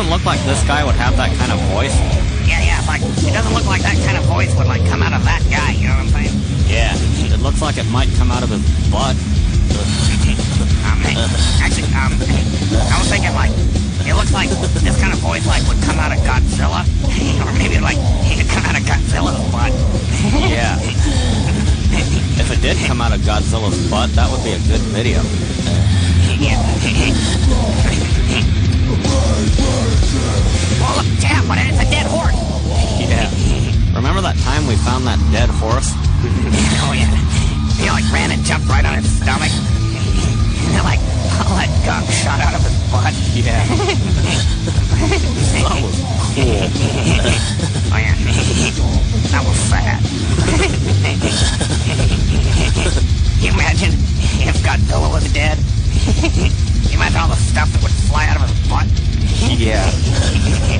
doesn't look like this guy would have that kind of voice. Yeah, it's like, it doesn't look like that kind of voice would, like, come out of that guy, you know what I'm saying? Yeah, it looks like it might come out of his butt. Actually, I was thinking, like, it looks like this kind of voice, like, would come out of Godzilla. Or maybe, like, it'd come out of Godzilla's butt. Yeah. If it did come out of Godzilla's butt, that would be a good video. Yeah. Oh, look, damn, but it's a dead horse. Yeah. Remember that time we found that dead horse? Oh, yeah. He, like, ran and jumped right on his stomach. And then, like, all that gunk shot out of his butt. Yeah. That was cool. Oh, yeah. That was sad. Can you imagine if Godzilla was dead? Can you imagine all the stuff that would fly out of his butt? Yeah.